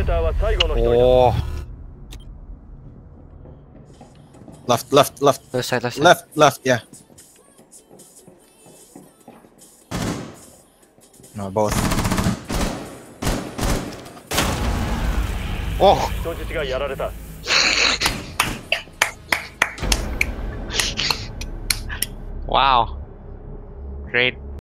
ーターは最後の一人だ。 おお。 Left, left, left, Left side, left side. left, left. Yeah. No, both. お。 人質がやられた。 Wow. Great.